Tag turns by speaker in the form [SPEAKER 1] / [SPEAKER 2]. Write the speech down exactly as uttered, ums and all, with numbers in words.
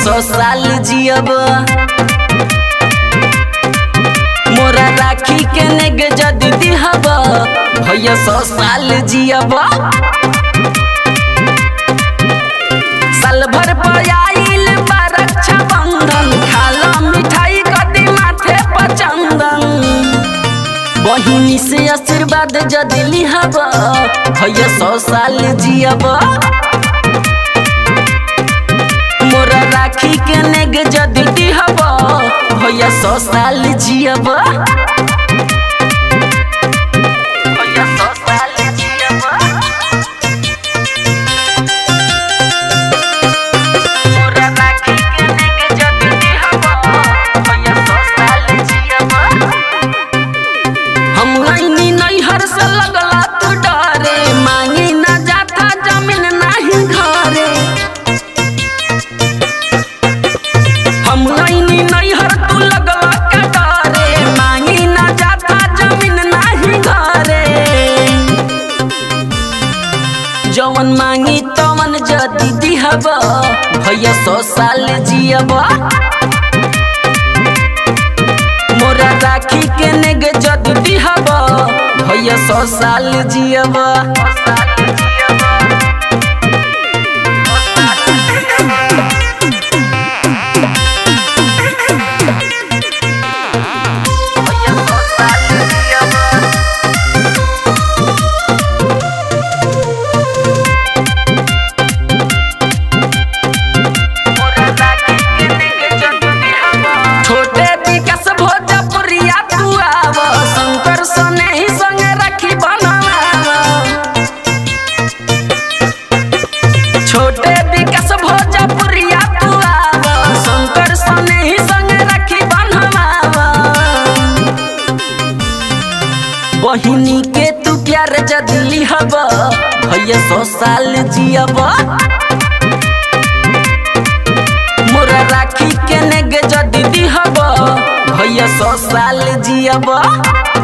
[SPEAKER 1] सौ साल जियब मोरा राखी के नेग जदी दिहब भैया सौ साल जियब साल भर पयाइल बा रक्षा बंधन खाला मिठाई कदी माथे पर चंदन बहिनी से आशीर्वाद जदी लिहब भैया सौ साल जियब मोरा राखी के नेग जदी दिहब भैया सौ साल जियब जवन मांगी तवन जदी दिहब भैया सौ साल जियब मोरा राखी के नेग जदी दिहब भैया सौ साल जियब छोटे विकास भोजपुरिया तू आव शंकर सने ही संग राखी बन्हवाव बहिनी के तू प्यार जदी लिहब भैया सौ साल जियब मोरा राखी के नेग जदी दिहब भैया सौ साल जियब।